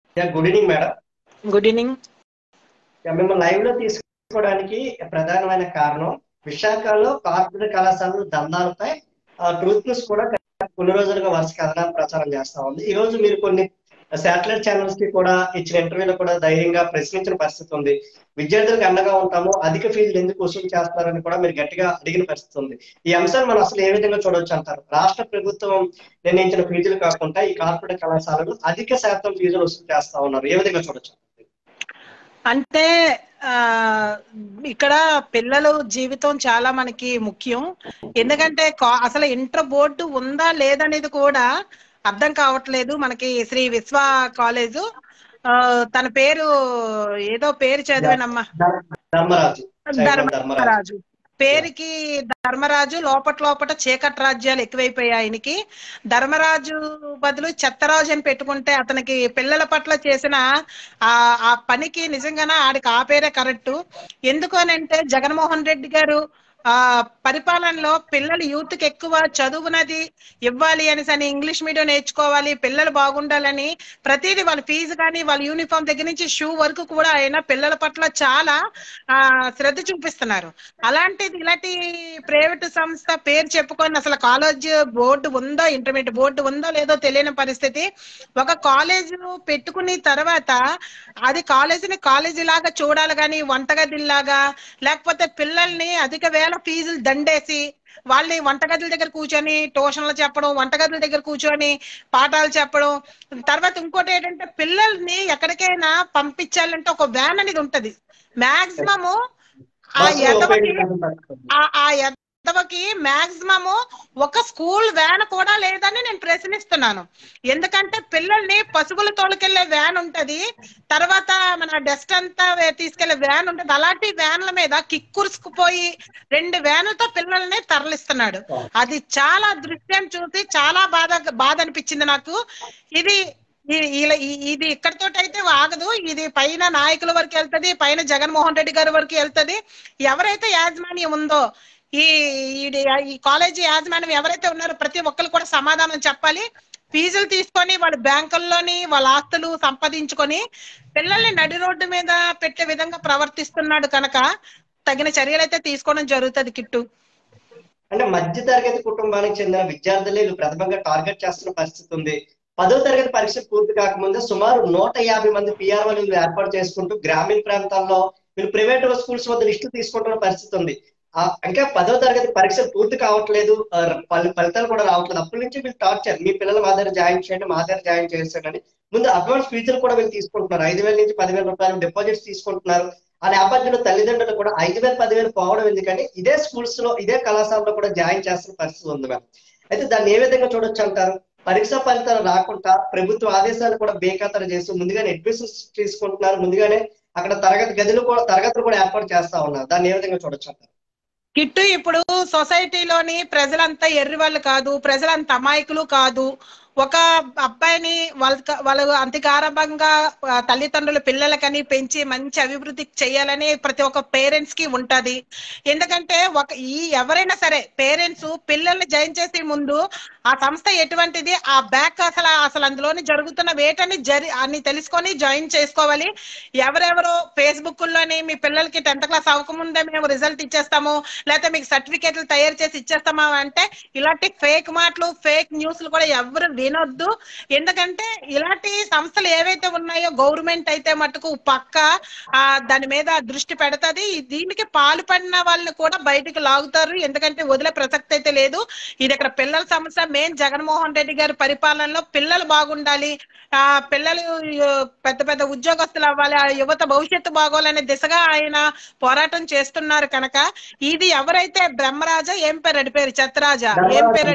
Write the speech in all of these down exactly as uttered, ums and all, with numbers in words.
Yeah good evening madam. Good evening. మేము live లో తీసుకోవడానికి ప్రధానమైన కారణం విశాఖలో కార్పొరేట్ కళాశాలలు దందాలపై ట్రూత్ న్యూస్ కూడా కొన్ని రోజులుగా వరుస కథనాలు ప్రచారం చేస్తా ఉంది. ఈ రోజు మీరు కొన్ని శాటిలైట్ ఛానల్స్ కి కూడా ఇచ్చిన ఇంటర్వ్యూలో కూడా ధైర్యంగా ప్రశ్నించిన పరిస్థితి ఉంది. విద్యార్థులకు అండగా ఉంటాము, అధిక ఫీజులు ఎందుకు వసూలు చేస్తారని కూడా మీరు గట్టిగా అడిగిన పరిస్థితి ఉంది. ఈ అంశాన్ని మనం అసలు ఏ విధంగా చూడొచ్చు అంటారు? రాష్ట్ర ప్రభుత్వం నిర్ణయించిన ఫీజులు కాకుండా ఈ కార్పొరేట్ కళాశాలలు అధిక శాతం ఫీజులు వసూలు చేస్తా ఉన్నారు, ఏ విధంగా చూడొచ్చు? అంటే ఆ ఇక్కడ పిల్లలు జీవితం చాలా మనకి ముఖ్యం. ఎందుకంటే అసలు ఇంటర్ బోర్డు ఉందా లేదనేది కూడా అర్థం కావట్లేదు. మనకి శ్రీ విశ్వ కాలేజు, ఆ తన పేరు ఏదో పేరు చదివానమ్మా, ధర్మరాజు ధర్మరాజు పేరుకి ధర్మరాజు, లోపట లోపట చీకటి రాజ్యాలు ఎక్కువైపోయాయి ఆయనకి. ధర్మరాజు బదులు చెత్తరాజు అని పెట్టుకుంటే అతనికి పిల్లల పట్ల చేసిన ఆ ఆ పనికి నిజంగానే ఆడికి ఆ పేరే కరెక్ట్. ఎందుకు అని అంటే జగన్మోహన్ రెడ్డి గారు ఆ పరిపాలనలో పిల్లలు యూత్ కి ఎక్కువ చదువునది ఇవ్వాలి అనేసి అని, ఇంగ్లీష్ మీడియం నేర్చుకోవాలి, పిల్లలు బాగుండాలని ప్రతిదీ వాళ్ళ ఫీజు కానీ వాళ్ళ యూనిఫామ్ దగ్గర నుంచి షూ వరకు కూడా ఆయన పిల్లల పట్ల చాలా ఆ శ్రద్ధ చూపిస్తున్నారు. అలాంటిది ఇలాంటి ప్రైవేట్ సంస్థ పేరు చెప్పుకొని అసలు కాలేజ్ బోర్డు ఉందో, ఇంటర్మీడియట్ బోర్డు ఉందో లేదో తెలియని పరిస్థితి. ఒక కాలేజ్ పెట్టుకుని తర్వాత అది కాలేజీని కాలేజీ లాగా చూడాలి కానీ వంటగదిలాగా, లేకపోతే పిల్లల్ని అధిక వేల ఫీజులు దండేసి వాళ్ళని వంటగదుల దగ్గర కూర్చొని ట్యూషన్లు చెప్పడం, వంటగదుల దగ్గర కూర్చొని పాఠాలు చెప్పడం. తర్వాత ఇంకోటి ఏంటంటే పిల్లల్ని ఎక్కడికైనా పంపించాలంటే ఒక వ్యాన్ అనేది ఉంటది. మాక్సిమము ఆ ఎదవకి ఆ ఎదవకి మాక్సిమము ఒక స్కూల్ వ్యాన్ కూడా లేదని నేను ప్రశ్నిస్తున్నాను. ఎందుకంటే పిల్లల్ని పశువులు తోలుకెళ్లే వ్యాన్ ఉంటది, తర్వాత మన డస్ట్ అంతా తీసుకెళ్లే వ్యాన్ ఉంటది. అలాంటి వ్యాన్ల మీద కిక్కురుసుకుపోయి రెండు వ్యానులతో పిల్లల్ని తరలిస్తున్నాడు. అది చాలా దృశ్యం చూసి చాలా బాధ బాధ అనిపించింది నాకు. ఇది ఇది ఇక్కడితో అయితే ఆగదు, ఇది పైన నాయకుల వరకు వెళ్తది, పైన జగన్మోహన్ రెడ్డి గారి వరకు వెళ్తది. ఎవరైతే యాజమాన్యం ఉందో ఈ ఈ కాలేజీ యాజమాన్యం ఎవరైతే ఉన్నారో ప్రతి ఒక్కరు కూడా సమాధానం చెప్పాలి. ఫీజులు తీసుకొని వాళ్ళ బ్యాంకుల్లోని వాళ్ళ ఆస్తులు సంపాదించుకొని పిల్లల్ని నడి రోడ్డు మీద పెట్టే విధంగా ప్రవర్తిస్తున్నాడు కనుక తగిన చర్యలు అయితే తీసుకోవడం జరుగుతుంది. కిట్టు అంటే మధ్య తరగతి కుటుంబానికి చెందిన విద్యార్థులు ప్రథమంగా టార్గెట్ చేస్తున్న పరిస్థితి ఉంది. పదో తరగతి పరీక్ష పూర్తి కాకముందే సుమారు నూట యాభై మంది పిఆర్ఓలు ఏర్పాటు చేసుకుంటూ గ్రామీణ ప్రాంతాల్లో వీళ్ళు ప్రైవేట్ స్కూల్స్ వద్ద లిస్టులు తీసుకుంటున్న పరిస్థితి ఉంది. ఇంకా పదో తరగతి పరీక్షలు పూర్తి కావట్లేదు, ఫలితాలు కూడా రావట్లేదు. అప్పటి నుంచి వీళ్ళు టార్చర్, మీ పిల్లలు మా దగ్గర జాయిన్ చేయండి, మా దగ్గర జాయిన్ చేస్తాడని ముందు అడ్వాన్స్ ఫీజులు కూడా వీళ్ళు తీసుకుంటున్నారు. ఐదు వేల నుంచి పదివేల రూపాయలు డిపాజిట్స్ తీసుకుంటున్నారు. ఆ నేపథ్యంలో తల్లిదండ్రులు కూడా ఐదు వేలు పదివేలు పోవడం ఎందుకని ఇదే స్కూల్స్ లో ఇదే కళాశాలలో కూడా జాయిన్ చేస్తున్న పరిస్థితి ఉంది మేడం. అయితే దాన్ని ఏ విధంగా చూడొచ్చు అంటారు? పరీక్షా ఫలితాలు రాకుండా ప్రభుత్వ ఆదేశాలు కూడా బేఖాతరు చేస్తూ ముందుగానే అడ్మిషన్స్ తీసుకుంటున్నారు, ముందుగానే అక్కడ తరగతి గదులు కూడా తరగతులు కూడా ఏర్పాటు చేస్తా ఉన్నారు. దాన్ని ఏ విధంగా చూడొచ్చు అంటారు? కిట్టు, ఇప్పుడు సొసైటీలోని ప్రజలంతా ఎర్రి వాళ్ళు కాదు, ప్రజలంతా అమాయకులు కాదు. ఒక అబ్బాయిని వాళ్ళ వాళ్ళు అంతికారంభంగా తల్లిదండ్రులు పిల్లలకని పెంచి మంచి అభివృద్ధి చేయాలని ప్రతి ఒక్క పేరెంట్స్ కి ఉంటది. ఎందుకంటే ఒక ఈ ఎవరైనా సరే పేరెంట్స్ పిల్లల్ని జాయిన్ చేసే ముందు ఆ సంస్థ ఎటువంటిది, ఆ బ్యాక్ అసలు అసలు అందులోని జరుగుతున్న వేటని జరి అని తెలుసుకొని జాయిన్ చేసుకోవాలి. ఎవరెవరో ఫేస్బుక్ లోని మీ పిల్లలకి టెన్త్ క్లాస్ అవ్వకముందే మేము రిజల్ట్ ఇచ్చేస్తాము, లేకపోతే మీకు సర్టిఫికేట్లు తయారు చేసి ఇచ్చేస్తామా అంటే ఇలాంటి ఫేక్ మాటలు ఫేక్ న్యూస్లు కూడా ఎవరు వినొద్దు. ఎందుకంటే ఇలాంటి సంస్థలు ఏవైతే ఉన్నాయో గవర్నమెంట్ అయితే మటుకు పక్క ఆ దాని మీద దృష్టి పెడతది. దీనికి పాల్పడిన వాళ్ళని కూడా బయటకు లాగుతారు, ఎందుకంటే వదిలే ప్రసక్తి అయితే లేదు. ఇది ఇక్కడ పిల్లల సమస్య. మెయిన్ జగన్మోహన్ రెడ్డి గారి పరిపాలనలో పిల్లలు బాగుండాలి, ఆ పిల్లలు పెద్ద పెద్ద ఉద్యోగస్తులు అవ్వాలి, ఆ యువత భవిష్యత్తు బాగోవాలనే దిశగా ఆయన పోరాటం చేస్తున్నారు కనుక ఇది ఎవరైతే బ్రహ్మరాజా ఏం పేరు రెడ్డి పేరు చెత్తరాజా ఏం పేరు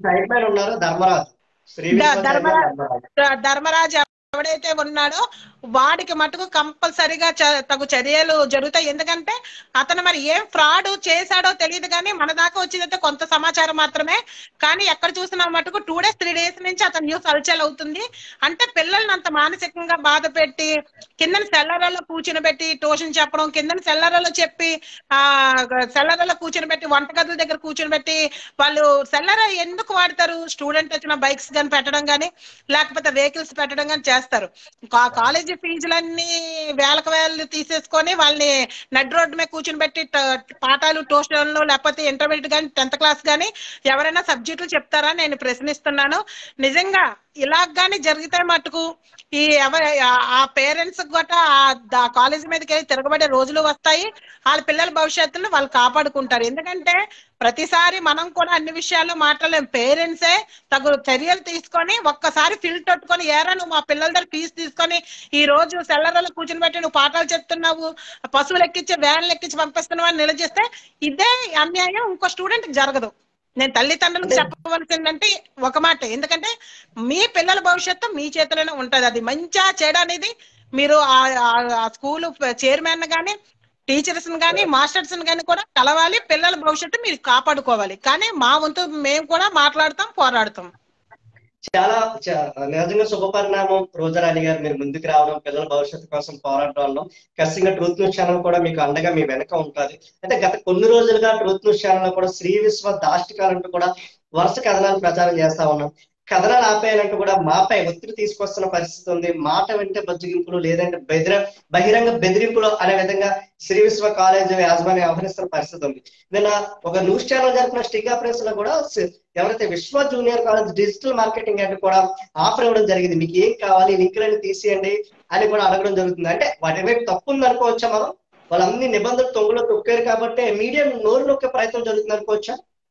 ధర్మరాజు ఎవడైతే ఉన్నాడో వాడికి మటుకు కంపల్సరిగా తగు చర్యలు జరుగుతాయి. ఎందుకంటే అతను మరి ఏం ఫ్రాడ్ చేశాడో తెలియదు కానీ మన దాకా వచ్చిందంటే కొంత సమాచారం మాత్రమే. కానీ ఎక్కడ చూసినా మటుకు టూ డేస్ త్రీ డేస్ నుంచి అతను న్యూస్ హల్చల్ అవుతుంది. అంటే పిల్లల్ని అంత మానసికంగా బాధ పెట్టి కింద సెల్లర్లలో కూర్చుని పెట్టి ట్యూషన్ చెప్పడం, కింద సెల్లర్లలో చెప్పి ఆ సెల్లర్లలో కూర్చుని పెట్టి వంటగదుల దగ్గర కూర్చుని పెట్టి వాళ్ళు సెల్లర్ ఎందుకు వాడతారు? స్టూడెంట్ వచ్చిన బైక్స్ కానీ పెట్టడం కానీ లేకపోతే వెహికల్స్ పెట్టడం కానీ చేస్తారు. కాలేజీ ఫీజులన్నీ వేలకు వేలు తీసేసుకొని వాళ్ళని నడ్ రోడ్డు మీద కూర్చుని పెట్టి పాఠాలు ట్యూషన్లు లేకపోతే ఇంటర్మీడియట్ కానీ టెన్త్ క్లాస్ కానీ ఎవరైనా సబ్జెక్టులు చెప్తారా నేను ప్రశ్నిస్తున్నాను. నిజంగా ఇలాగానే జరిగితే మటుకు ఈ ఎవరి ఆ పేరెంట్స్ కూడా ఆ కాలేజీ మీదకి వెళ్ళి తిరగబడే రోజులు వస్తాయి. వాళ్ళ పిల్లల భవిష్యత్తును వాళ్ళు కాపాడుకుంటారు. ఎందుకంటే ప్రతిసారి మనం కూడా అన్ని విషయాల్లో మాట్లాడలేం. పేరెంట్సే తగు చర్యలు తీసుకొని ఒక్కసారి ఫిల్ తట్టుకొని ఏరా నువ్వు మా పిల్లల దగ్గర ఫీజు తీసుకొని ఈ రోజు సెల్లర్లలో కూర్చుని పెట్టి నువ్వు పాఠాలు చెప్తున్నావు, పశువులు ఎక్కించి వ్యాన్లు ఎక్కించి పంపిస్తున్నావు అని నిలదీస్తే ఇదే అన్యాయం ఇంకో స్టూడెంట్ జరగదు. నేను తల్లిదండ్రులకు చెప్పవలసిందంటే ఒక మాట, ఎందుకంటే మీ పిల్లల భవిష్యత్తు మీ చేతిలోనే ఉంటది. అది మంచిగా చెడు అనేది మీరు ఆ స్కూల్ చైర్మన్ గానీ టీచర్స్ కానీ మాస్టర్స్ కానీ కూడా కలవాలి. పిల్లల భవిష్యత్తు మీరు కాపాడుకోవాలి. కానీ మా వంతు మేము కూడా మాట్లాడతాం, పోరాడతాం. చాలా నిజంగా శుభ పరిణామం రోజారాణి గారు, మీరు ముందుకు రావడం, పిల్లల భవిష్యత్తు కోసం పోరాడడంలో ఖచ్చితంగా ట్రూత్ న్యూస్ ఛానల్ కూడా మీకు అండగా మీ వెనక ఉంటుంది. అయితే గత కొన్ని రోజులుగా ట్రూత్ న్యూస్ ఛానల్ కూడా శ్రీ విశ్వ దాష్టికాలంటూ కూడా వరుస కథనాలు ప్రచారం చేస్తా ఉన్నాం. కథనాలు ఆపేయాలంటూ కూడా మాపై ఒత్తిడి తీసుకొస్తున్న పరిస్థితి ఉంది. మాట వెంటే బజ్జగింపులు లేదంటే బెదిర బహిరంగ బెదిరింపులు అనే విధంగా శ్రీ విశ్వ కాలేజ్ యాజమాన్యం వ్యవహరిస్తున్న పరిస్థితి ఉంది. నిన్న ఒక న్యూస్ ఛానల్ జరిపిన స్టింగ్ ఆపరేషన్ లో కూడా ఎవరైతే విశ్వ జూనియర్ కాలేజ్ డిజిటల్ మార్కెటింగ్ అంటే కూడా ఆఫర్ ఇవ్వడం జరిగింది. మీకు ఏం కావాలి లింకులన్నీ తీసేయండి అని కూడా అడగడం జరుగుతుంది. అంటే వాటి వైపు తప్పు ఉంది అనుకోవచ్చా? మనం వాళ్ళన్ని నిబంధనలు తొంగులో తొక్కారు కాబట్టి మీడియా నోరు నొక్కే ప్రయత్నం జరుగుతుంది అనుకోవచ్చా?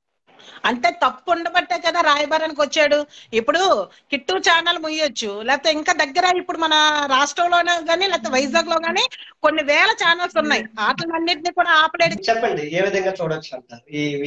అంటే తప్పు ఉండబట్టే కదా రాయబారానికి వచ్చాడు. ఇప్పుడు కిట్టు ఛానల్ ముయ్యొచ్చు, లేకపోతే ఇంకా దగ్గర ఇప్పుడు మన రాష్ట్రంలోనే కానీ లేకపోతే వైజాగ్ లో కానీ కొన్ని వేల ఛానల్స్ ఉన్నాయి. వాటినన్నింటినీ కూడా ఆపలేడు. చెప్పండి ఏ విధంగా చూడొచ్చు అంటారు?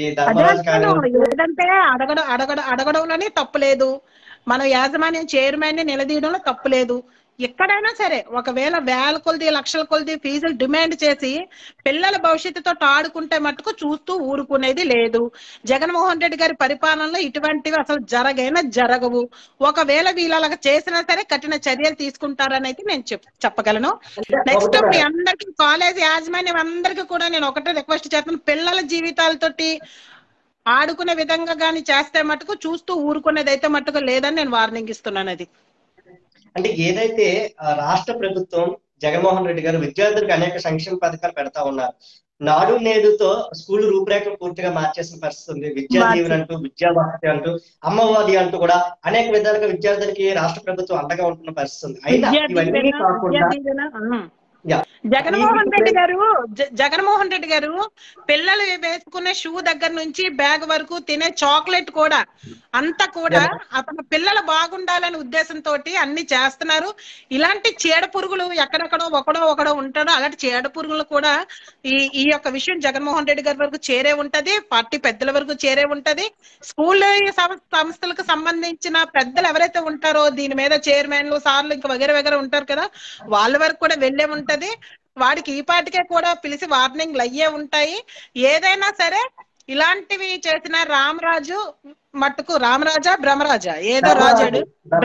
ఏదంటే అడగడం అడగడం అడగడంలోనే తప్పు లేదు, మన యాజమాన్యం చైర్మన్ ని నిలదీయడంలో తప్పు లేదు. ఎక్కడైనా సరే ఒకవేళ వేల కొలది లక్షల కొలది ఫీజులు డిమాండ్ చేసి పిల్లల భవిష్యత్తుతో ఆడుకుంటే మట్టుకు చూస్తూ ఊరుకునేది లేదు. జగన్మోహన్ రెడ్డి గారి పరిపాలనలో ఇటువంటివి అసలు జరగైనా జరగవు. ఒకవేళ వీళ్ళ చేసినా సరే కఠిన చర్యలు తీసుకుంటారని అయితే నేను చెప్పగలను. నెక్స్ట్ మీ అందరికి కాలేజ్ యాజమాన్యం అందరికీ కూడా నేను ఒకటే రిక్వెస్ట్ చేస్తాను, పిల్లల జీవితాలతోటి ఆడుకునే విధంగా గాని చేస్తే మటుకు చూస్తూ ఊరుకునేది అయితే మట్టుకు లేదని నేను వార్నింగ్ ఇస్తున్నాను. అది అంటే ఏదైతే రాష్ట్ర ప్రభుత్వం జగన్మోహన్ రెడ్డి గారు విద్యార్థులకు అనేక సంక్షేమ పథకాలు పెడతా ఉన్నారు. నాడు నేడుతో స్కూల్ రూపురేఖలు పూర్తిగా మార్చేసిన పరిస్థితి ఉంది. విద్యా దీవెన అంటూ, విద్యా భారతి అంటూ, అమ్మఒడి అంటూ కూడా అనేక విధాలుగా విద్యార్థులకి రాష్ట్ర ప్రభుత్వం అండగా ఉంటున్న పరిస్థితి ఉంది. అయినా ఇవన్నీ కాకుండా జగన్మోహన్ రెడ్డి గారు జగన్మోహన్ రెడ్డి గారు పిల్లలు వేసుకునే షూ దగ్గర నుంచి బ్యాగ్ వరకు తినే చాక్లెట్ కూడా అంతా కూడా అతను పిల్లలు బాగుండాలనే ఉద్దేశంతో అన్ని చేస్తున్నారు. ఇలాంటి చీడ పురుగులు ఎక్కడెక్కడో ఒకడో ఒకడో ఉంటాడో అలాంటి చీడ పురుగులు కూడా ఈ ఈ యొక్క విషయం జగన్మోహన్ రెడ్డి గారి వరకు చేరే ఉంటది, పార్టీ పెద్దల వరకు చేరే ఉంటది. స్కూల్ సంస్థలకు సంబంధించిన పెద్దలు ఎవరైతే ఉంటారో దీని మీద చైర్మన్లు సార్లు ఇంకా వగేర వగేర ఉంటారు కదా, వాళ్ళ వరకు కూడా వెళ్ళే ఉంటది. వాడికి ఈ పాటికే కూడా పిలిచి వార్నింగ్లు అయ్యే ఉంటాయి. ఏదైనా సరే ఇలాంటివి చేసిన రామరాజు మట్టుకు రామరాజా బ్రహ్మరాజా ఏదో రాజాడు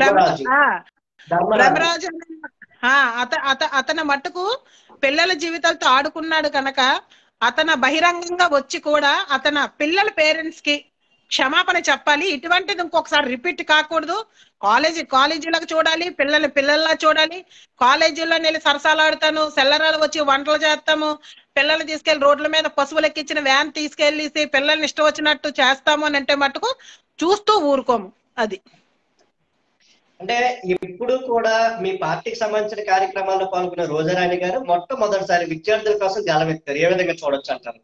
బ్రహ్మరాజు అత అత అతని మట్టుకు పిల్లల జీవితాలతో ఆడుకున్నాడు కనుక అతను బహిరంగంగా వచ్చి కూడా అతని పిల్లల పేరెంట్స్ కి క్షమాపణ చెప్పాలి. ఇటువంటిది ఇంకొకసారి రిపీట్ కాకూడదు. కాలేజీ కాలేజీలకు చూడాలి, పిల్లల్ని పిల్లల్లా చూడాలి. కాలేజీలో నేను సరసాలాడుతాను, సెల్లరాలు వచ్చి వంటలు చేస్తాము, పిల్లల్ని తీసుకెళ్లి రోడ్ల మీద పశువులు ఎక్కించిన వ్యాన్ తీసుకెళ్లేసి పిల్లల్ని ఇష్టం వచ్చినట్టు చేస్తాము అని అంటే మటుకు చూస్తూ ఊరుకోము. అది అంటే ఇప్పుడు కూడా మీ పార్టీకి సంబంధించిన కార్యక్రమాల్లో పాల్గొన్న రోజారాణి గారు మొట్టమొదటిసారి విద్యార్థుల కోసం గలమెత్తారు. ఏ విధంగా చూడొచ్చు అంటారు?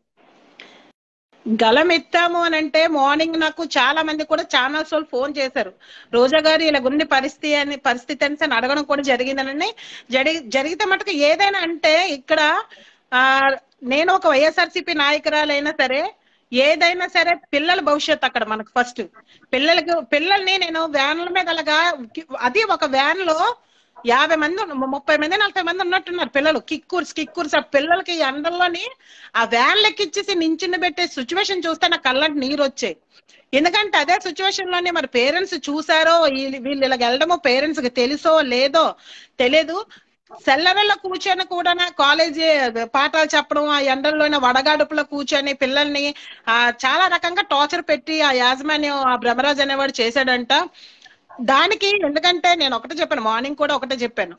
గలమెత్తాము అని అంటే మార్నింగ్ నాకు చాలా మంది కూడా ఛానల్స్ వాళ్ళు ఫోన్ చేశారు, రోజా గారు ఇలా గుండి పరిస్థితి అని పరిస్థితి అని అడగడం కూడా జరిగిందని. జరిగి జరిగితే మటుకు ఏదైనా అంటే ఇక్కడ ఆ నేను ఒక వైఎస్ఆర్సీపీ నాయకురాలైనా సరే ఏదైనా సరే పిల్లల భవిష్యత్తు అక్కడ మనకు ఫస్ట్ పిల్లలకి పిల్లల్ని నేను వ్యాన్ల మీద అలాగా అది ఒక వ్యాన్ లో యాభై మంది ముప్పై మంది నలభై మంది ఉన్నట్టున్నారు పిల్లలు. కిక్కూర్స్ కిక్కూర్స్ ఆ పిల్లలకి ఎండల్లోని ఆ వ్యాన్ లెక్కిచ్చేసి నించుని పెట్టే సిచ్యువేషన్ చూస్తే నాకు కళ్ళంటి నీరు వచ్చాయి. ఎందుకంటే అదే సిచ్యువేషన్ లోనే మరి పేరెంట్స్ చూసారో వీళ్ళు ఇలాగ వెళ్ళడమో పేరెంట్స్ కి తెలుసో లేదో తెలియదు. సెల్లర్లో కూర్చొని కూడా కాలేజీ పాఠాలు చెప్పడం, ఆ ఎండల్లోనే వడగాడుపులో కూర్చొని పిల్లల్ని ఆ చాలా రకంగా టార్చర్ పెట్టి ఆ యాజమాన్యం ఆ బ్రహ్మరాజు అనేవాడు చేశాడంట. దానికి ఎందుకంటే నేను ఒకటే చెప్పాను, మార్నింగ్ కూడా ఒకటే చెప్పాను,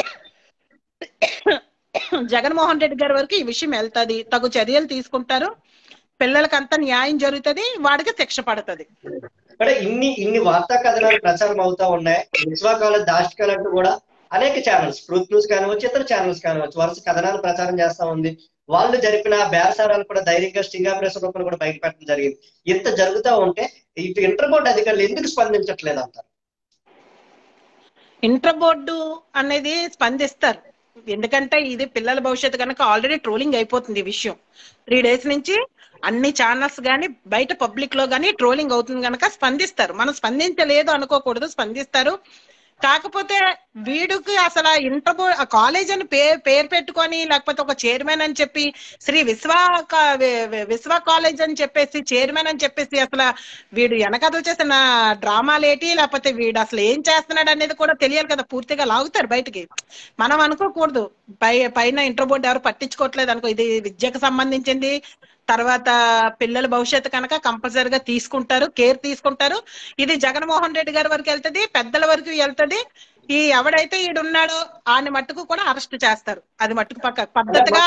జగన్మోహన్ రెడ్డి గారి వరకు ఈ విషయం వెళ్తుంది, తగు చర్యలు తీసుకుంటారు, పిల్లలకంతా న్యాయం జరుగుతుంది, వాడికి శిక్ష పడుతుంది. అంటే ఇన్ని ఇన్ని వార్తా కథనాలు ప్రచారం అవుతా ఉన్నాయి. విశ్వాకాల దాష్టికాలు అంటూ కూడా అనేక ఛానల్స్, ట్రూత్ న్యూస్ కానివచ్చు, ఇతర ఛానల్స్ కానివచ్చు, వరుస కథనాలు ప్రచారం చేస్తా ఉంది. వాళ్ళు జరిపిన బేరసారాలు కూడా ధైర్యంగా స్టింగ్ ఆపరేషన్ రూపంలో కూడా బయట పెట్టడం జరిగింది. ఇంత జరుగుతూ ఉంటే ఇటు ఇంటర్ బోర్డు అధికారులు ఎందుకు స్పందించట్లేదు అంటారు? ఇంటర్ బోర్డు అనేది స్పందిస్తారు, ఎందుకంటే ఇది పిల్లల భవిష్యత్తు కనుక ఆల్రెడీ ట్రోలింగ్ అయిపోతుంది ఈ విషయం. త్రీ డేస్ నుంచి అన్ని ఛానల్స్ కానీ బయట పబ్లిక్ లో కానీ ట్రోలింగ్ అవుతుంది కనుక స్పందిస్తారు. మనం స్పందించలేదు అనుకోకూడదు, స్పందిస్తారు. కాకపోతే వీడికి అసలు ఇంటర్ బోర్డ్ కాలేజ్ అని పేరు పేరు పెట్టుకొని, లేకపోతే ఒక చైర్మన్ అని చెప్పి శ్రీ విశ్వ విశ్వ కాలేజ్ అని చెప్పేసి చైర్మన్ అని చెప్పేసి అసలు వీడు వెనకథలు చేసిన డ్రామాలేటి, లేకపోతే వీడు అసలు ఏం చేస్తున్నాడు అనేది కూడా తెలియాలి కదా, పూర్తిగా లాగుతారు బయటికి. మనం అనుకోకూడదు పై పైన ఇంటర్ బోర్డు ఎవరు పట్టించుకోవట్లేదు అనుకో, ఇది విద్యకు సంబంధించింది, తర్వాత పిల్లల భవిష్యత్తు కనుక కంపల్సరిగా తీసుకుంటారు, కేర్ తీసుకుంటారు. ఇది జగన్మోహన్ రెడ్డి గారి వరకు వెళ్తుంది, పెద్దల వరకు వెళ్తుంది. ఈ ఎవడైతే ఈడున్నాడో ఆయన మట్టుకు కూడా అరెస్ట్ చేస్తారు. అది మట్టుకు పక్క పద్ధతిగా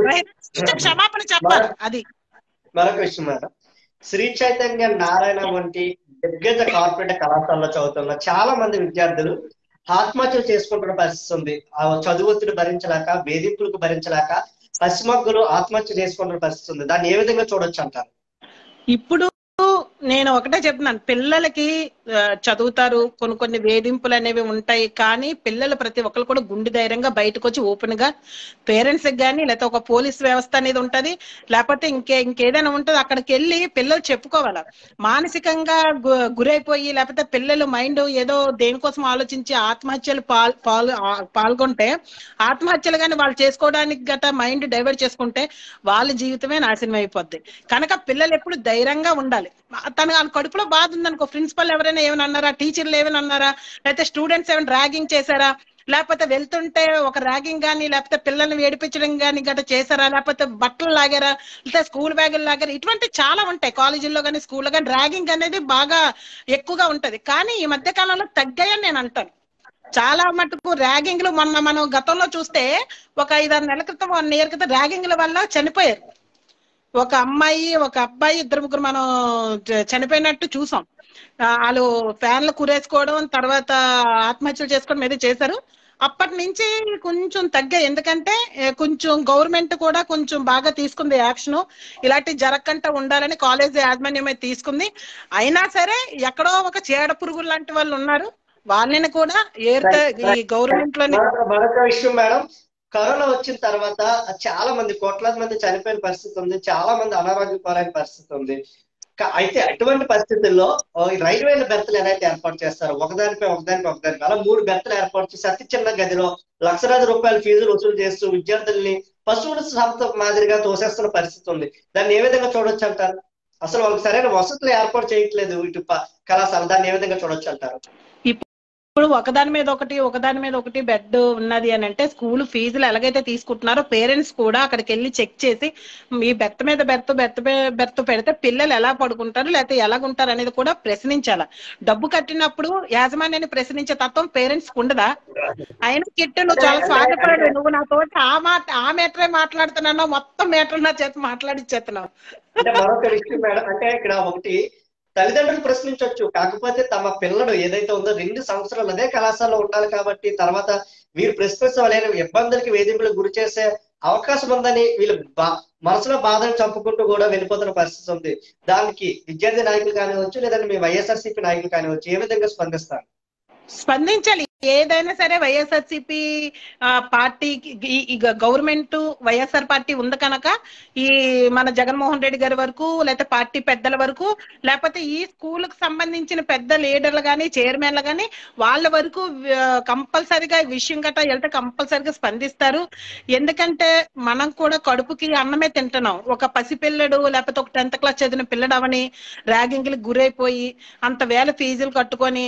క్షమాపణ చెప్పాలి. అది మరొక విషయం మేడం, శ్రీ చైతన్య నారాయణ వంటి దిగ్గజ కార్పొరేట్ కళాశాలలో చదువుతున్న చాలా మంది విద్యార్థులు ఆత్మహత్యలు చేసుకుంటున్న పరిస్థితి ఉంది. ఆ చదువుతుడు భరించలేక, వేధింపులకు భరించలేక పసిమగ్గులు ఆత్మహత్య చేసుకుంటున్న పరిస్థితి ఉంది. దాన్ని ఏ విధంగా చూడొచ్చు అంటారు? ఇప్పుడు నేను ఒకటే చెప్తున్నాను, పిల్లలకి చదువుతారు, కొన్ని కొన్ని వేధింపులు అనేవి ఉంటాయి, కానీ పిల్లలు ప్రతి ఒక్కరు కూడా గుండె ధైర్యంగా బయటకు వచ్చి ఓపెన్ గా పేరెంట్స్ కి కానీ, లేకపోతే ఒక పోలీస్ వ్యవస్థ అనేది ఉంటది, లేకపోతే ఇంకే ఇంకేదైనా ఉంటది, అక్కడికి వెళ్ళి పిల్లలు చెప్పుకోవాలి. మానసికంగా గురైపోయి లేకపోతే పిల్లలు మైండ్ ఏదో దేనికోసం ఆలోచించి ఆత్మహత్యలు పాల్ పాల్ పాల్గొంటే ఆత్మహత్యలు కానీ వాళ్ళు చేసుకోవడానికి గట మైండ్ డైవర్ట్ చేసుకుంటే వాళ్ళ జీవితమే నాశనం అయిపోద్ది. కనుక పిల్లలు ఎప్పుడు ధైర్యంగా ఉండాలి. తన కడుపులో బాధ ఉందనుకో, ప్రిన్సిపల్ ఎవరైనా ఏమైనా అన్నారా, టీచర్లు ఏమైనా అన్నారా, లేకపోతే స్టూడెంట్స్ ఏమైనా ర్యాగింగ్ చేశారా, లేకపోతే వెళ్తుంటే ఒక ర్యాగింగ్ కానీ లేకపోతే పిల్లల్ని ఏడిపించడం కానీ గట్రా చేశారా, లేకపోతే బట్టలు లాగారా, లేకపోతే స్కూల్ బ్యాగులు లాగారా, ఇటువంటి చాలా ఉంటాయి కాలేజీల్లో కానీ స్కూల్లో కానీ. ర్యాగింగ్ అనేది బాగా ఎక్కువగా ఉంటది, కానీ ఈ మధ్య కాలంలో తగ్గాయని నేను అంటాను. చాలా మటుకు ర్యాగింగ్లు మొన్న మనం గతంలో చూస్తే ఒక ఐదారు నెలల క్రితం, వన్ ఇయర్ క్రితం ర్యాగింగ్ల వల్ల చనిపోయారు. ఒక అమ్మాయి ఒక అబ్బాయి ఇద్దరు ముగ్గురు మనం చనిపోయినట్టు చూసాం. వాళ్ళు ఫ్యాన్లు కురేసుకోవడం, తర్వాత ఆత్మహత్యలు చేసుకోవడం మీద చేశారు. అప్పటి నుంచి కొంచెం తగ్గాయి, ఎందుకంటే కొంచెం గవర్నమెంట్ కూడా కొంచెం బాగా తీసుకుంది యాక్షన్, ఇలాంటి జరగకుండా ఉండాలని కాలేజ్ యాజమాన్యమే తీసుకుంది. అయినా సరే ఎక్కడో ఒక చీడ పురుగులు లాంటి వాళ్ళు ఉన్నారు, వాళ్ళని కూడా ఏర్త ఈ గవర్నమెంట్ లోనే. మరొక విషయం మేడం, కరోనా వచ్చిన తర్వాత చాలా మంది కోట్లాది మంది చనిపోయిన పరిస్థితి ఉంది, చాలా మంది అనారోగ్య పాలైన పరిస్థితి ఉంది. అయితే అటువంటి పరిస్థితుల్లో రైల్వేల బెర్తలు ఏదైతే ఏర్పాటు చేస్తారో ఒకదానిపై ఒకదానిపై ఒకదానిపై అలా మూడు బెర్తలు ఏర్పాటు చేసి అతి చిన్న గదిలో లక్షలాది రూపాయల ఫీజులు వసూలు చేస్తూ విద్యార్థుల్ని పశువుల సంస్థ మాదిరిగా తోసేస్తున్న పరిస్థితి ఉంది. దాన్ని ఏ విధంగా చూడొచ్చు అంటారు? అసలు వాళ్ళకి సరైన వసతులు ఏర్పాటు చేయట్లేదు ఇటు కళాశాల, దాన్ని ఏ విధంగా చూడొచ్చు అంటారు? ఇప్పుడు ఒకదాని మీద ఒకటి ఒకదాని మీద ఒకటి బెడ్ ఉన్నది అని అంటే స్కూల్ ఫీజులు ఎలాగైతే తీసుకుంటున్నారో పేరెంట్స్ కూడా అక్కడికి వెళ్ళి చెక్ చేసి మీ బెర్త్ మీద బెర్త్ బెర్త్ బెర్త్ పెడితే పిల్లలు ఎలా పడుకుంటారు లేకపోతే ఎలాగుంటారు అనేది కూడా ప్రశ్నించాల. డబ్బు కట్టినప్పుడు యాజమాన్యాన్ని ప్రశ్నించే తత్వం పేరెంట్స్ ఉండదా? ఆయన కిట్టు నువ్వు చాలా స్వాగపడు, నువ్వు నాతో ఆ మాట ఆ మేటరే మాట్లాడుతున్నావు, మొత్తం మేటర్ నా చేత మాట్లాడిచ్చేస్తున్నావు. అంటే మరొక విషయం మేడం, అంటే ఇక్కడ ఒకటి తల్లిదండ్రులు ప్రశ్నించవచ్చు, కాకపోతే తమ పిల్లలు ఏదైతే ఉందో రెండు సంవత్సరాలు అదే కళాశాలలో ఉండాలి కాబట్టి తర్వాత వీరు ప్రశ్నించలేని ఇబ్బందులకి వేధింపులకు గురి చేసే అవకాశం ఉందని వీళ్ళు బా మనసులో బాధను చంపుకుంటూ కూడా వెళ్ళిపోతున్న పరిస్థితి ఉంది. దానికి విద్యార్థి నాయకులు కానివచ్చు లేదంటే మీ వైఎస్ఆర్సీపీ నాయకులు కానివచ్చు ఏ విధంగా స్పందిస్తారు? స్పందించాలి. ఏదైనా సరే YSRCP party government YSR party ఉంది కనుక ఈ మన జగన్మోహన్ రెడ్డి గారి వరకు లేకపోతే పార్టీ పెద్దల వరకు లేకపోతే ఈ స్కూల్ కు సంబంధించిన పెద్ద లీడర్లు కానీ చైర్మన్లు కానీ వాళ్ళ వరకు కంపల్సరిగా విషయం గట్రా వెళ్తే కంపల్సరిగా స్పందిస్తారు. ఎందుకంటే మనం కూడా కడుపుకి అన్నమే తింటున్నాం. ఒక పసిపిల్లడు లేకపోతే ఒక టెన్త్ క్లాస్ చదివిన పిల్లడు అవని ర్యాగింగ్లకు గురైపోయి అంత వేల ఫీజులు కట్టుకొని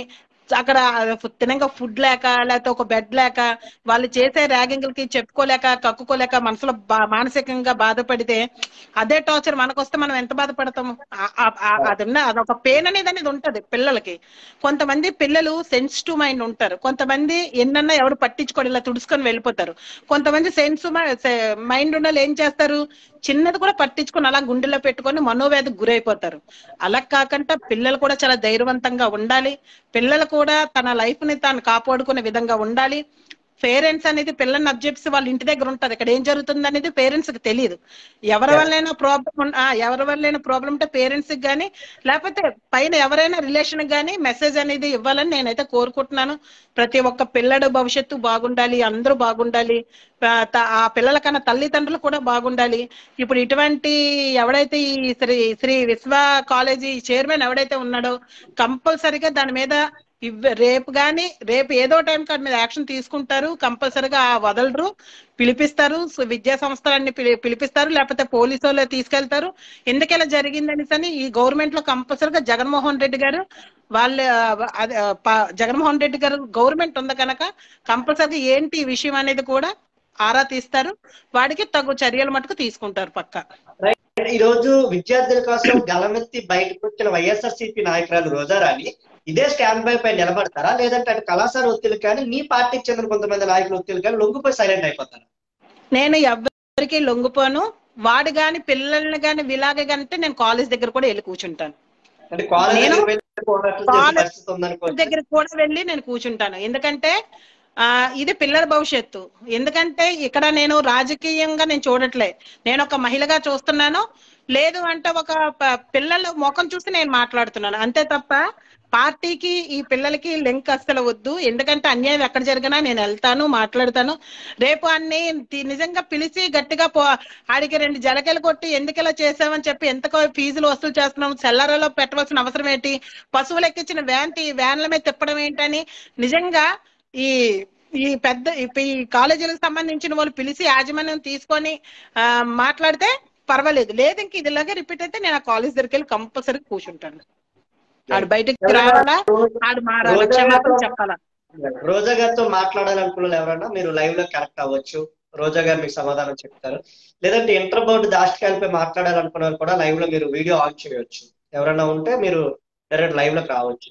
అక్కడ తినంగా ఫుడ్ లేక లేకపోతే ఒక బెడ్ లేక వాళ్ళు చేసే ర్యాగింగ్లకి చెప్పుకోలేక కక్కుకోలేక మనసులో మానసికంగా బాధపడితే అదే టార్చర్ మనకు వస్తే మనం ఎంత బాధపడతాము. అది ఉన్న అదొక పెయిన్ అనేది అనేది ఉంటది పిల్లలకి. కొంతమంది పిల్లలు సెన్సిటివ్ మైండ్ ఉంటారు, కొంతమంది ఎన్నన్నా ఎవరు పట్టించుకోడు ఇలా తుడుచుకొని వెళ్ళిపోతారు. కొంతమంది సెన్స్ మైండ్ ఉన్న ఏం చేస్తారు, చిన్నది కూడా పట్టించుకొని అలా గుండెలో పెట్టుకొని మనోవ్యాధికి గురైపోతారు. అలా కాకుండా పిల్లలు కూడా చాలా ధైర్యవంతంగా ఉండాలి, పిల్లలు కూడా తన లైఫ్ ని తాను కాపాడుకునే విధంగా ఉండాలి. పేరెంట్స్ అనేది పిల్లల్ని అబ్జెక్ట్స్ వాళ్ళ ఇంటి దగ్గర ఉంటది, ఇక్కడ ఏం జరుగుతుంది అనేది పేరెంట్స్ కి తెలియదు. ఎవరి వల్లైనా ప్రాబ్లం ఎవరి వల్లైనా ప్రాబ్లం ఉంటే పేరెంట్స్ కి కానీ లేకపోతే పైన ఎవరైనా రిలేషన్ కానీ మెసేజ్ అనేది ఇవ్వాలని నేనైతే కోరుకుంటున్నాను. ప్రతి ఒక్క పిల్లడు భవిష్యత్తు బాగుండాలి, అందరూ బాగుండాలి, ఆ పిల్లల కన్నా తల్లిదండ్రులు కూడా బాగుండాలి. ఇప్పుడు ఇటువంటి ఎవడైతే ఈ శ్రీ శ్రీ విశ్వ కాలేజీ చైర్మన్ ఎవడైతే ఉన్నాడో కంపల్సరిగా దాని మీద రేపు కానీ రేపు ఏదో టైం కాడి మీద యాక్షన్ తీసుకుంటారు, కంపల్సరిగా వదలరు, పిలిపిస్తారు, విద్యా సంస్థలన్నీ పిలిపిస్తారు, లేకపోతే పోలీసు వాళ్ళు తీసుకెళ్తారు. ఎందుకెలా జరిగిందనేసి అని ఈ గవర్నమెంట్ లో కంపల్సరిగా జగన్మోహన్ రెడ్డి గారు వాళ్ళ జగన్మోహన్ రెడ్డి గారు గవర్నమెంట్ ఉంది కనుక కంపల్సరిగా ఏంటి ఈ విషయం అనేది కూడా ఆరా తీస్తారు, వాడికి తగు చర్యలు మటుకు తీసుకుంటారు పక్కా. ఈ రోజు విద్యార్థుల కోసం గలమెత్తి బయటకు వచ్చిన వైఎస్ఆర్సీపీ నాయకురాలు రోజారాణి ఇదే స్టాండ్ బై పై నిలబడతారా, లేదంటే అటు కళాశాల ఒత్తిళ్ళు కానీ మీ పార్టీకి చెందిన కొంతమంది నాయకుల ఒత్తిళ్ళు కానీ లొంగిపోయి సైలెంట్ అయిపోతారా? నేను ఎవరికి లొంగిపోను, వాడు గాని పిల్లల్ని గాని ఇలాగే కంటే నేను కాలేజ్ దగ్గర కూడా వెళ్ళి కూర్చుంటాను, దగ్గర కూడా వెళ్ళి నేను కూర్చుంటాను. ఎందుకంటే ఆ ఇది పిల్లల భవిష్యత్తు. ఎందుకంటే ఇక్కడ నేను రాజకీయంగా నేను చూడట్లే, నేను ఒక మహిళగా చూస్తున్నాను, లేదు అంటే ఒక పిల్లల ముఖం చూసి నేను మాట్లాడుతున్నాను అంతే తప్ప పార్టీకి ఈ పిల్లలకి లింక్ అస్సలు వద్దు. ఎందుకంటే అన్యాయం ఎక్కడ జరిగినా నేను వెళ్తాను, మాట్లాడతాను. రేపు అన్ని నిజంగా పిలిచి గట్టిగా పో ఆడికి రెండు జలకలు కొట్టి ఎందుకు ఇలా చేసామని చెప్పి ఎంతకో ఫీజులు వసూలు చేస్తున్నాం, సెల్లర్లలో పెట్టవలసిన అవసరం ఏంటి, పశువులు ఎక్కించిన వ్యాన్ వ్యాన్ల మీద తిప్పడం ఏంటని నిజంగా ఈ ఈ పెద్ద ఈ కాలేజీలకు సంబంధించిన వాళ్ళు పిలిచి యాజమాన్యం తీసుకొని ఆ మాట్లాడితే పర్వాలేదు, లేదు ఇంక ఇదిలాగే రిపీట్ అయితే నేను ఆ కాలేజ్ దగ్గరికి వెళ్ళి కంపల్సరీ కూర్చుంటాను. ఆడు బయటకు రావాలా, ఆడు మారాలా, క్షమాపణ చెప్పాలా. రోజా గారితో మాట్లాడాలనుకున్న ఎవరన్నా మీరు లైవ్ లో కనెక్ట్ అవ్వచ్చు, రోజా గారు మీకు సమాధానం చెప్తారు. లేదంటే ఇంటర్ బోర్డు దాష్టికాలపై మాట్లాడాలనుకున్నారు కూడా లైవ్ లో మీరు వీడియో ఆన్ చేయవచ్చు. ఎవరన్నా ఉంటే మీరు డైరెక్ట్ లైవ్ లోకి రావచ్చు.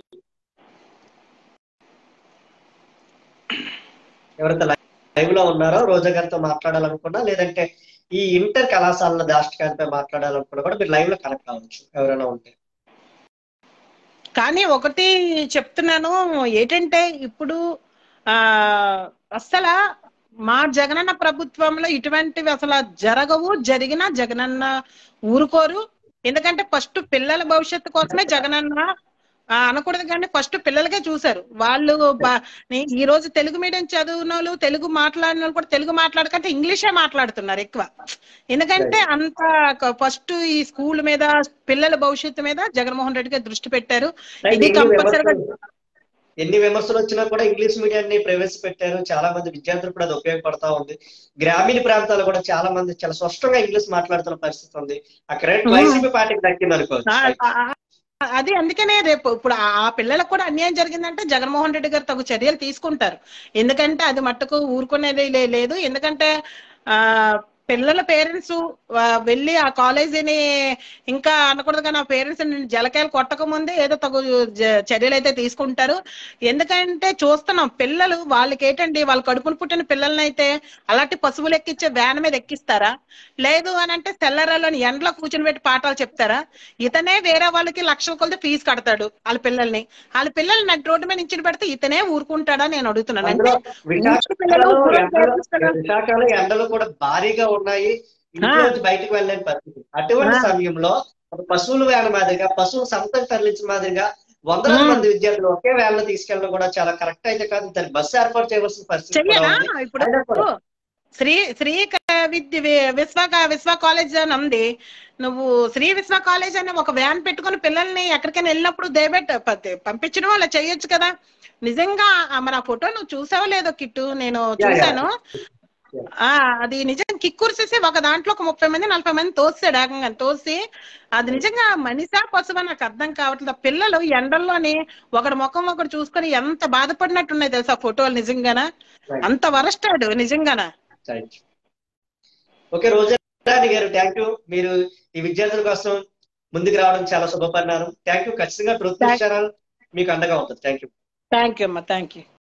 ఎవరైతే లైవ్ లో ఉన్నారో రోజా గారితో మాట్లాడాలనుకున్నా, లేదంటే ఈ ఇంటర్ కళాశాల దాష్టికాలపై మాట్లాడాలనుకున్నా కూడా మీరు లైవ్ లో కనెక్ట్ అవ్వచ్చు ఎవరైనా ఉంటే. కానీ ఒకటి చెప్తున్నాను ఏంటంటే ఇప్పుడు ఆ అసలు మా జగనన్న ప్రభుత్వంలో ఇటువంటివి అసలు జరగవు, జరిగినా జగనన్న ఊరుకోరు. ఎందుకంటే ఫస్ట్ పిల్లల భవిష్యత్తు కోసమే జగనన్న అనకూడదు కానీ ఫస్ట్ పిల్లలకే చూశారు. వాళ్ళు ఈ రోజు తెలుగు మీడియం చదివిన వాళ్ళు, తెలుగు మాట్లాడిన వాళ్ళు కూడా తెలుగు మాట్లాడకంటే ఇంగ్లీషే మాట్లాడుతున్నారు ఎక్కువ. ఎందుకంటే అంత ఫస్ట్ ఈ స్కూల్ మీద పిల్లల భవిష్యత్తు మీద జగన్మోహన్ రెడ్డి గారు దృష్టి పెట్టారు. ఇది కంపల్సరీగా ఎన్ని విమర్శలు వచ్చినా కూడా ఇంగ్లీష్ మీడియాన్ని ప్రవేశపెట్టారు. చాలా మంది విద్యార్థులు కూడా అది ఉపయోగపడతా ఉంది. గ్రామీణ ప్రాంతాల్లో కూడా చాలా మంది చాలా స్పష్టంగా ఇంగ్లీష్ మాట్లాడుతున్న పరిస్థితి ఉంది. అక్కడ వైసీపీ పార్టీకి దక్కింది అనుకోవచ్చు. అది అందుకనే రేపు ఇప్పుడు ఆ పిల్లలకు కూడా అన్యాయం జరిగిందంటే జగన్మోహన్ రెడ్డి గారు తగు చర్యలు తీసుకుంటారు. ఎందుకంటే అది మట్టుకు ఊరుకునేది లేదు. ఎందుకంటే ఆ పిల్లల పేరెంట్స్ వెళ్ళి ఆ కాలేజీని ఇంకా అనకూడదు కానీ ఆ పేరెంట్స్ జలకాయలు కొట్టక ముందే ఏదో తగు చర్యలు అయితే తీసుకుంటారు. ఎందుకంటే చూస్తున్నాం పిల్లలు వాళ్ళకి ఏంటండి, వాళ్ళ కడుపును పుట్టిన పిల్లల్ని అయితే అలాంటి పశువులు ఎక్కించే వ్యాన్ మీద ఎక్కిస్తారా, లేదు అని అంటే తెల్లరాళ్ళని ఎండలో కూర్చుని పెట్టి పాఠాలు చెప్తారా? ఇతనే వేరే వాళ్ళకి లక్షల కొలది ఫీజు కడతాడు వాళ్ళ పిల్లల్ని, వాళ్ళ పిల్లల్ని నటి రోడ్డు మీద నించుని పెడితే ఇతనే ఊరుకుంటాడా నేను అడుగుతున్నాను. అంటే విశాఖలో ఎండలు కూడా భారీగా ఉన్నాయి, ఇంట్లో బయటకు వెళ్ళలేని పరిస్థితి. అటువంటి సమయంలో ఒక పశువుల వ్యాన్ మాదిరిగా పశువులు సంతకు తరలించిన మాదిరిగా వందల మంది విద్యార్థులు ఒకే వ్యాన్ లో తీసుకెళ్ళడం కూడా చాలా కరెక్ట్ అయితే కాదు. దానికి బస్సు ఏర్పాటు చేయవలసిన పరిస్థితి. ఇప్పుడు శ్రీ శ్రీ విద్య విశ్వ విశ్వ కాలేజ్ అని ఉంది, నువ్వు శ్రీ విశ్వ కాలేజ్ అని ఒక వ్యాన్ పెట్టుకుని పిల్లల్ని ఎక్కడికైనా వెళ్ళినప్పుడు దేబెట్ పంపించడం అలా చేయొచ్చు కదా. నిజంగా మన ఫోటో నువ్వు చూసావో లేదో కిట్టు, నేను చూసాను. ఆ అది నిజంగా కిక్కుర్సేసి ఒక దాంట్లో ఒక ముప్పై మంది నలభై మంది తోస్తాడు ఏకంగా తోసి అది నిజంగా మనిషా పశువా నాకు అర్థం కావట్లేదు. ఆ పిల్లలు ఎండల్లోని ఒకటి ముఖం ఒకటి చూసుకొని ఎంత బాధపడినట్టున్నాయి తెలుసా ఫోటోలు నిజంగాన అంత వరస్టాడు నిజంగాన. ఓకే రోజారాణి గారు థ్యాంక్ యూ. మీరు ఈ విద్యార్థుల కోసం ముందుకు రావడం చాలా శుభపరిణామం. Thank you. ఖచ్చితంగా ట్రూత్ న్యూస్ ఛానల్ మీకు అండగా ఉంటుంది. Thank you. థ్యాంక్ యూ అమ్మా. Thank you.